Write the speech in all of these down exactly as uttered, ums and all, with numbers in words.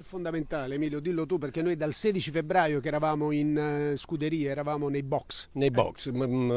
fondamentale, Emilio, dillo tu, perché noi dal sedici febbraio che eravamo in uh, scuderia, eravamo nei box. Nei box.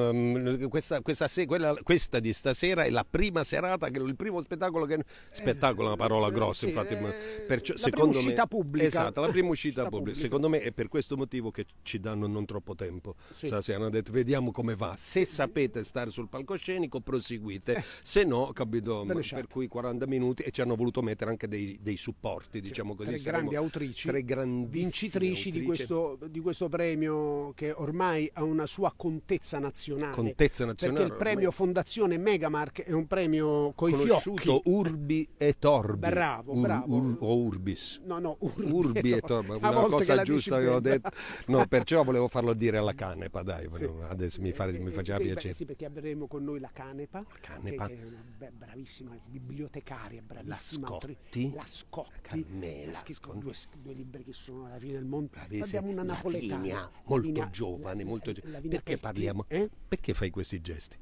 Eh. Questa, questa, se, quella, questa di stasera è la prima serata, che il primo spettacolo che... Spettacolo è una parola grossa, sì, infatti. Eh, perciò, la secondo prima uscita me, pubblica. Esatto, la prima uscita, uscita pubblica. pubblica. Secondo me è per questo motivo che ci danno non troppo tempo. Sì. Stasera hanno detto, vediamo come va. Se sapete stare sul palcoscenico, proseguite. Eh. Se no, capito, per cui quaranta minuti, e ci hanno voluto mettere anche dei, dei supporti, diciamo così. Tre grandi autrici, tre vincitrici di questo, di questo premio che ormai ha una sua contezza nazionale. Contezza nazionale. Perché il premio ormai... Fondazione Megamark è un premio coi conosciuto fiocchi. Urbi e Torbi. Bravo, bravo. Ur, ur, o Urbis. No, no, Urbi, Urbi e Torbi. Una cosa che giusta che ho detto. No, perciò volevo farlo dire alla Canepa, dai. Sì. Adesso mi, fa, mi faceva eh, piacere. Beh, sì, perché avremo con noi la Canepa, la Canepa. Che, che è una beh, bravissima bibliotecaria, bravissima. La Scotti. La Scotti. Carmela. Ha scritto due, due libri che sono alla fine del mondo. Bravissima. Abbiamo una napoletana. Lavinia, molto Lavinia, giovane, la, molto giovane. Perché Petti, parliamo? Eh? Perché fai questi gesti?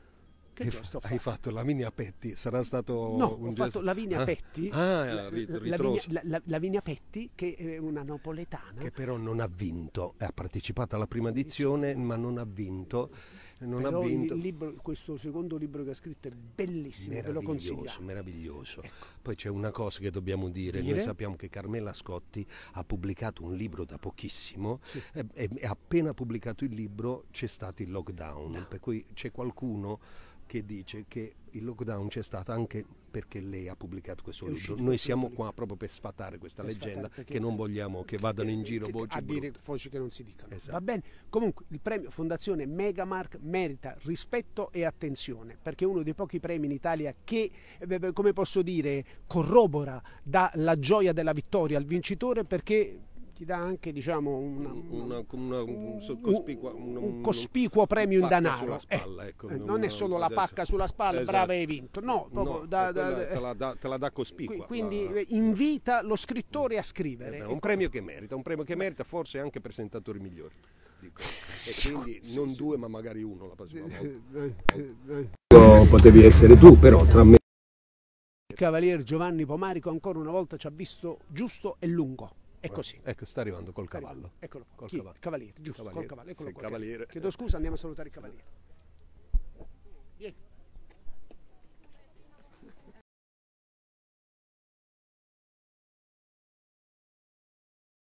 Che hai, gesto ho hai fatto? fatto Lavinia Petti? Sarà stato no, un ho gesto... fatto Lavinia ah? Petti. Ah, Lavinia, la, la, Lavinia Petti, che è una napoletana. Che però non ha vinto, ha partecipato alla prima edizione, ma non ha vinto. Non però ha vinto. Il libro, questo secondo libro che ha scritto è bellissimo, ve lo consigliamo. Meraviglioso. Ecco. Poi c'è una cosa che dobbiamo dire. dire, noi sappiamo che Carmela Scotti ha pubblicato un libro da pochissimo, sì. e, e, e appena pubblicato il libro c'è stato il lockdown, no. Per cui c'è qualcuno che dice che il lockdown c'è stato anche perché lei ha pubblicato questo è libro. Noi siamo qua proprio per sfatare questa per leggenda, sfatare, che non vogliamo che vadano in giro voci a dire brutte. voci che non si dicano. Esatto. Va bene. Comunque il premio Fondazione Megamark merita rispetto e attenzione, perché è uno dei pochi premi in Italia che, come posso dire, corrobora, dà la gioia della vittoria al vincitore, perché ti dà anche, diciamo, una, una, una, un, un, cospicua, un, un cospicuo premio in denaro. Spalla, ecco, eh, non è solo la pacca sulla spalla, esatto. Brava, hai vinto. No, no da, da, da, te, la dà, te la dà cospicua. Quindi la... invita lo scrittore a scrivere. Eh, un premio che merita, un premio che merita, forse anche presentatori migliori. Dico. E quindi non due, ma magari uno la prossima volta. Potevi essere tu, però tra me. Il cavalier Giovanni Pomarico ancora una volta ci ha visto giusto e lungo. È così. Ecco, sta arrivando col cavallo. Eccolo. Col Chi? cavallo. Cavaliere, giusto, Cavaliere. col cavallo. Eccolo Sì, qua. cavaliere. Chiedo scusa, andiamo a salutare il cavaliere.